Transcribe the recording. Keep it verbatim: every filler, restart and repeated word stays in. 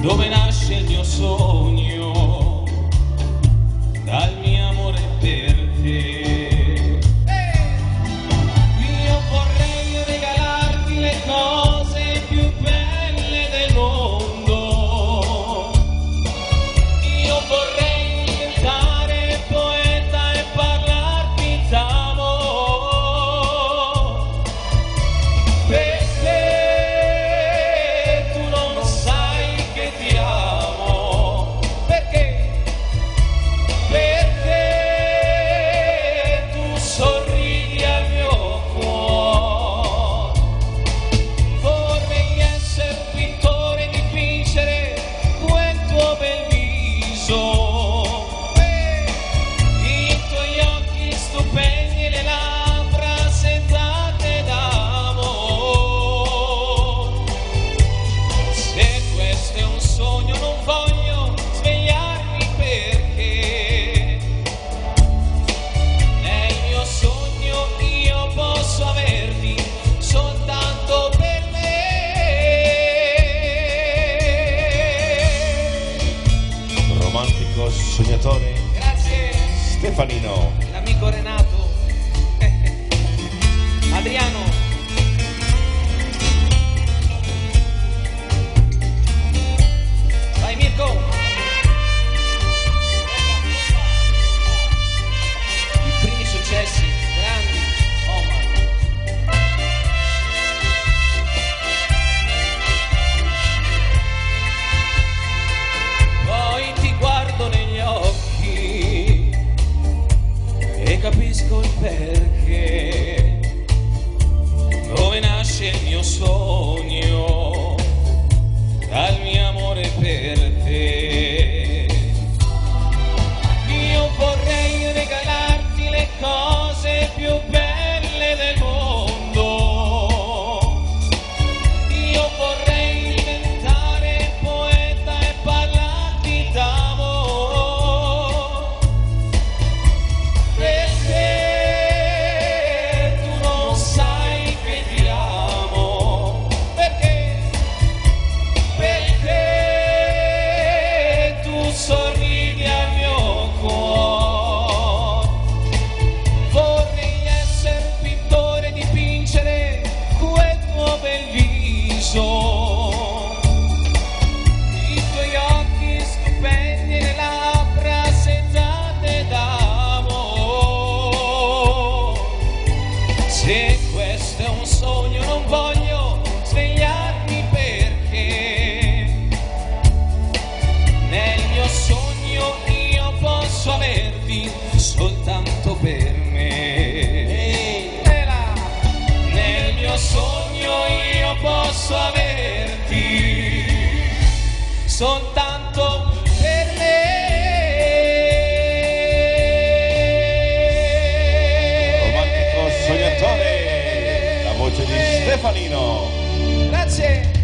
dove nasce il mio sogno, dal mio amore per te. Io vorrei regalarti le cose più belle del mondo. Io vorrei diventare poeta e parlarti d'amore, perché tu non sai che ti amo, perché, perché tu sorridi al mio cuore. Vorrei essere un pittore e dipingere quel tuo bel viso, i tuoi occhi stupendi e le labbra sentate d'amore. Se questo è un sogno non voglio svegliarmi, perché nel mio sogno io posso averti soltanto per me. Romantico sognatore Grazie, Stefanino. l'amico Renato. Adriano. Vai Mirko. I primi successi, grandi. Omar. Poi ti guardo negli occhi e capisco il perché, dove nasce il mio sogno, dal mio amore per te. Io vorrei regalarti le cose più belle del mondo. Io vorrei diventare poeta e parlarti d'amore, perché tu non sai che ti amo, perché, perché tu sorridi al mio cuore. Vorrei essere un pittore e dipingere quel tuo bel viso, i tuoi occhi stupendi e le labbra sentate d'amore. Se questo è un sogno non voglio svegliarmi, perché nel mio sogno io posso averti soltanto per me. Era. Nel mio sogno io posso averti soltanto per me. Romantico sognatore, la voce di Stefanino. Grazie.